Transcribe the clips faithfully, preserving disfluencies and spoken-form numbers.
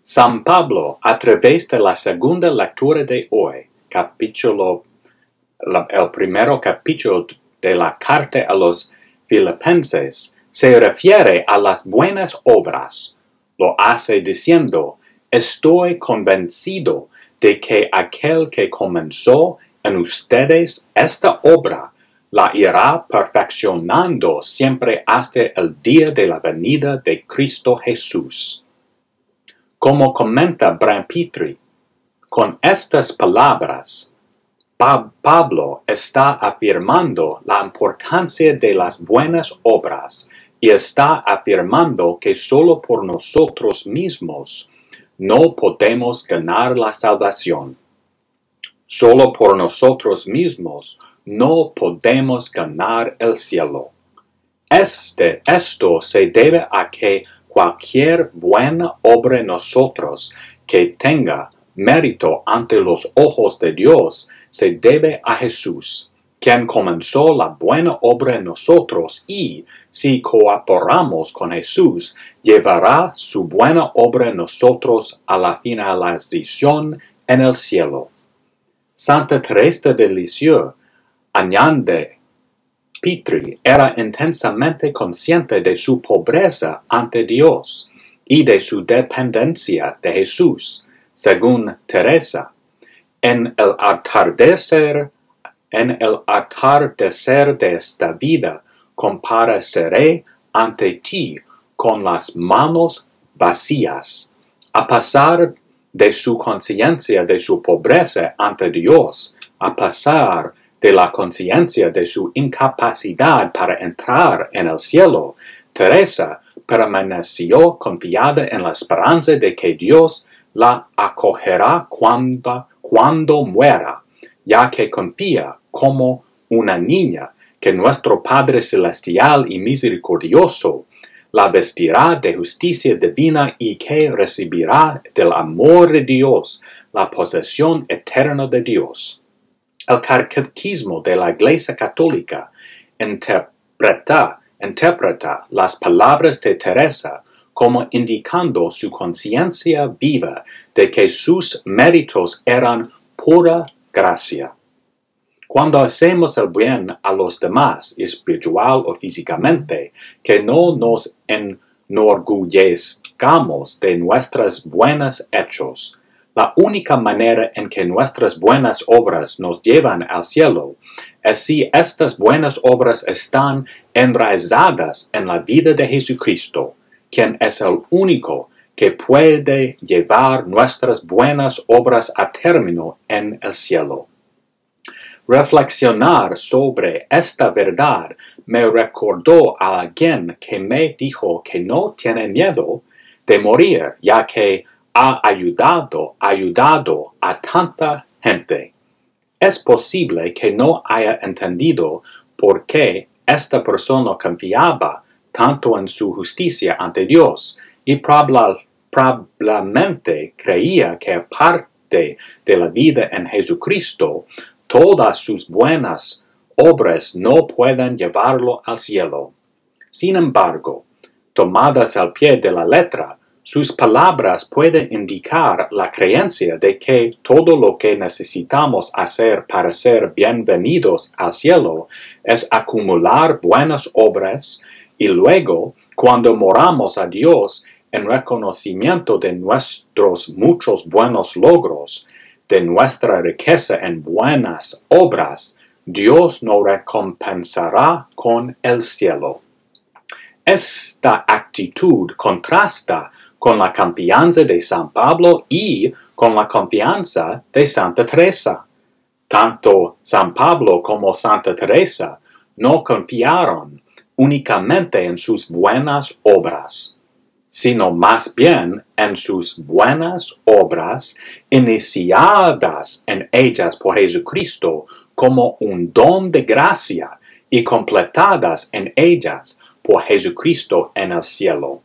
San Pablo, a través de la segunda lectura de hoy, capítulo, la, el primero capítulo de la carta a los Filipenses, se refiere a las buenas obras. Lo hace diciendo, estoy convencido de que aquel que comenzó en ustedes esta obra, la irá perfeccionando siempre hasta el día de la venida de Cristo Jesús. Como comenta Bram Petrie, con estas palabras, Pablo está afirmando la importancia de las buenas obras y está afirmando que solo por nosotros mismos no podemos ganar la salvación. Solo por nosotros mismos no podemos ganar el cielo. Este, esto se debe a que cualquier buena obra en nosotros que tenga mérito ante los ojos de Dios se debe a Jesús, quien comenzó la buena obra en nosotros y, si cooperamos con Jesús, llevará su buena obra en nosotros a la finalización en el cielo. Santa Teresa de Lisieux añade, Petrie era intensamente consciente de su pobreza ante Dios y de su dependencia de Jesús, según Teresa. En el atardecer, en el atardecer de esta vida, compareceré ante ti con las manos vacías. A pesar de su conciencia de su pobreza ante Dios, a pesar de la conciencia de su incapacidad para entrar en el cielo, Teresa permaneció confiada en la esperanza de que Dios la acogerá cuando, cuando muera, ya que confía como una niña que nuestro Padre Celestial y Misericordioso la vestirá de justicia divina y que recibirá del amor de Dios la posesión eterna de Dios. El Catecismo de la Iglesia Católica interpreta, interpreta las palabras de Teresa como indicando su conciencia viva de que sus méritos eran pura gracia. Cuando hacemos el bien a los demás, espiritual o físicamente, que no nos enorgullezcamos de nuestros buenos hechos. La única manera en que nuestras buenas obras nos llevan al cielo es si estas buenas obras están enraizadas en la vida de Jesucristo, quien es el único que puede llevar nuestras buenas obras a término en el cielo. Reflexionar sobre esta verdad me recordó a alguien que me dijo que no tiene miedo de morir, ya que ha ayudado, ayudado a tanta gente. Es posible que no haya entendido por qué esta persona confiaba tanto en su justicia ante Dios y probablemente creía que aparte de la vida en Jesucristo, todas sus buenas obras no pueden llevarlo al cielo. Sin embargo, tomadas al pie de la letra, sus palabras pueden indicar la creencia de que todo lo que necesitamos hacer para ser bienvenidos al cielo es acumular buenas obras y luego, cuando moramos a Dios en reconocimiento de nuestros muchos buenos logros, de nuestra riqueza en buenas obras, Dios nos recompensará con el cielo. Esta actitud contrasta con la confianza de San Pablo y con la confianza de Santa Teresa. Tanto San Pablo como Santa Teresa no confiaron únicamente en sus buenas obras, sino más bien en sus buenas obras iniciadas en ellas por Jesucristo como un don de gracia y completadas en ellas por Jesucristo en el cielo.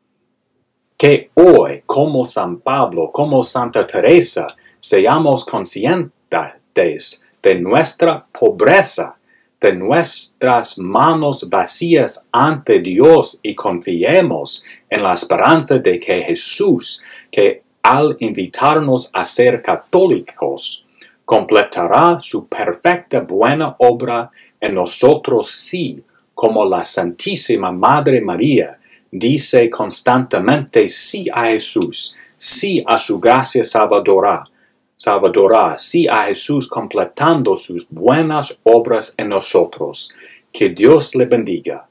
Que hoy, como San Pablo, como Santa Teresa, seamos conscientes de nuestra pobreza, de nuestras manos vacías ante Dios y confiemos en la esperanza de que Jesús, que al invitarnos a ser católicos, completará su perfecta buena obra en nosotros sí, como la Santísima Madre María dice constantemente sí a Jesús, sí a su gracia salvadora, salvadora, sí a Jesús completando sus buenas obras en nosotros. Que Dios le bendiga.